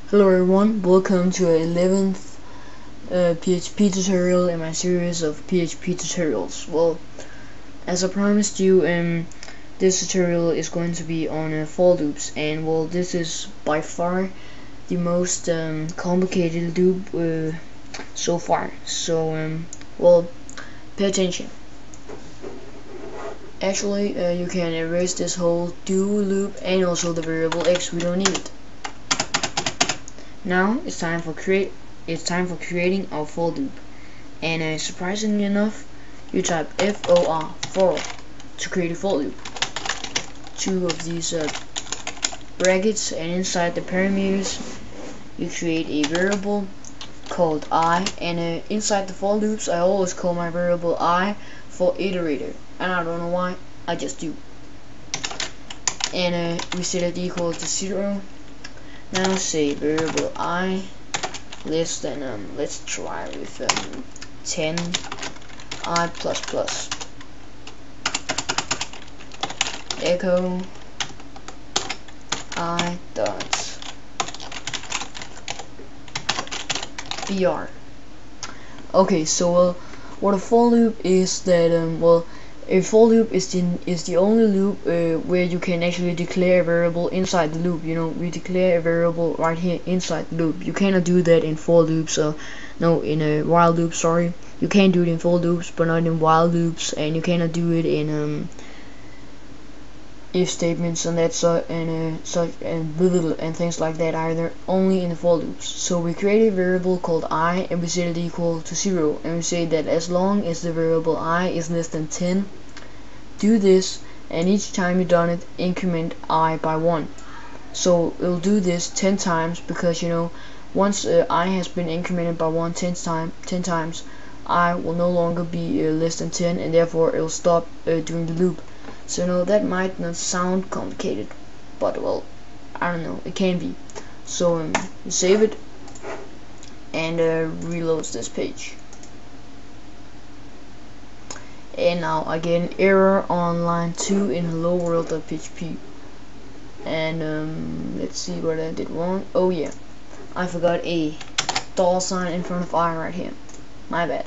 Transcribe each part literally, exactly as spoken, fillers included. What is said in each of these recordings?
Hello everyone, welcome to a eleventh uh, P H P tutorial in my series of P H P tutorials. Well, as I promised you, um, this tutorial is going to be on uh, for loops, and well, this is by far the most um, complicated loop uh, so far. So, um, well, pay attention. Actually, uh, you can erase this whole do loop and also the variable x. We don't need it. Now it's time for create. It's time for creating our for loop, and uh, surprisingly enough, you type F O R for to create a for loop. Two of these uh, brackets, and inside the parameters, you create a variable called I. And uh, inside the for loops, I always call my variable I for iterator, and I don't know why. I just do. And uh, we set it equal to zero. Now say variable I less than um let's try with um ten I plus plus echo I dot br. Okay, so uh, what a for loop is that um well a for loop is the is the only loop uh, where you can actually declare a variable inside the loop. You know, we declare a variable right here inside the loop. You cannot do that in for loops. Uh, no, in a while loop. Sorry, you can do it in for loops, but not in while loops, and you cannot do it in um, if statements and that so and uh, such and little and things like that either. Only in the for loops. So we create a variable called I, and we set it equal to zero, and we say that as long as the variable I is less than ten, do this, and each time you've done it, increment I by one. So it'll do this ten times, because you know, once uh, I has been incremented by one ten time ten times, I will no longer be uh, less than ten, and therefore it'll stop uh, doing the loop. So no, that might not sound complicated, but well, I don't know, it can be. So um, you save it and uh, reloads this page. And now I get an error on line two in hello world dot P H P. And um, let's see what I did wrong. Oh yeah, I forgot a dollar sign in front of I right here. My bad.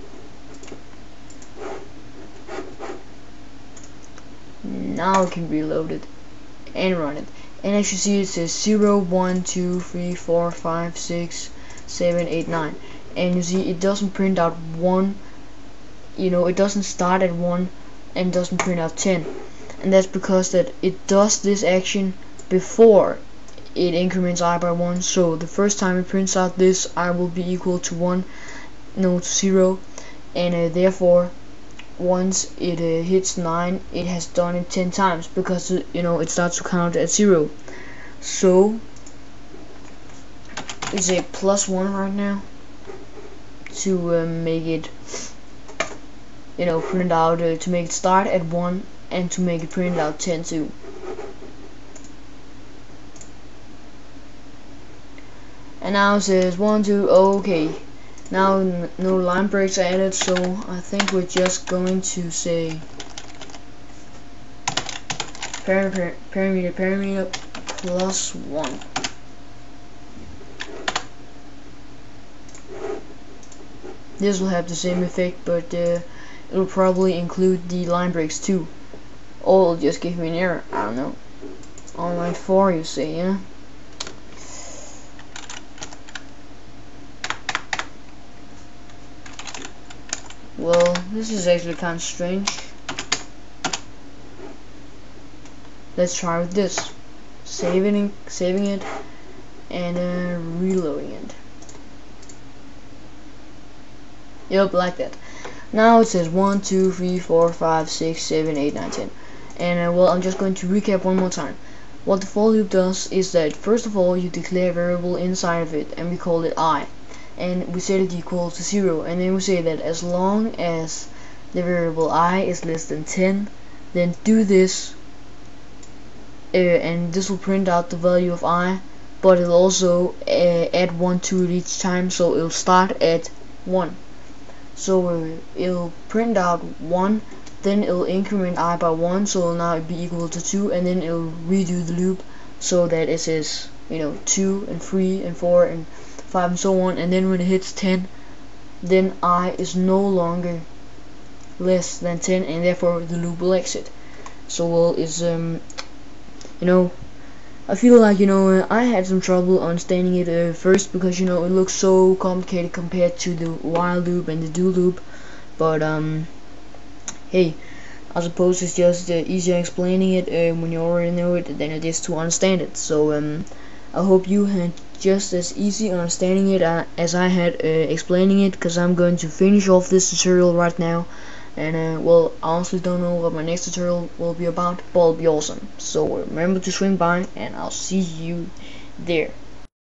Now we can reload it and run it, and as you see, it says zero, one, two, three, four, five, six, seven, eight, nine, and you see it doesn't print out one. You know, it doesn't start at one and doesn't print out ten, and that's because that it does this action before it increments I by one. So the first time it prints out this, I will be equal to one, no, to zero, and uh, therefore once it uh, hits nine, it has done it ten times, because uh, you know, it starts to count at zero. So we say plus one right now to uh, make it, you know, print out uh, to make it start at one, and to make it print out ten too. And now it says one, two, okay. Now no line breaks are added, so I think we're just going to say parameter parameter parameter plus one. This will have the same effect, but uh, it'll probably include the line breaks too, or it'll just give me an error. I don't know. On line four, you say, yeah. Well, this is actually kind of strange. Let's try with this. Saving, saving it, and uh, reloading it. Yep, like that. Now it says one, two, three, four, five, six, seven, eight, nine, ten. And uh, well, I'm just going to recap one more time. What the for loop does is that first of all, you declare a variable inside of it, and we call it I. And we set it equal to zero, and then we say that as long as the variable I is less than ten, then do this, uh, and this will print out the value of I, but it'll also uh, add one to it each time, so it'll start at one. So uh, it'll print out one, then it'll increment I by one, so it'll now be equal to two, and then it'll redo the loop so that it says you know, two and three and four and five and so on, and then when it hits ten, then I is no longer less than ten, and therefore the loop will exit. So well, is um, you know, I feel like, you know, uh, I had some trouble understanding it uh, first, because, you know, it looks so complicated compared to the while loop and the do loop. But um, hey, I suppose it's just uh, easier explaining it uh, when you already know it than it is to understand it. So um, I hope you had just as easy understanding it uh, as I had uh, explaining it, because I'm going to finish off this tutorial right now. And uh, well, I honestly don't know what my next tutorial will be about, but it'll be awesome. So remember to swing by, and I'll see you there.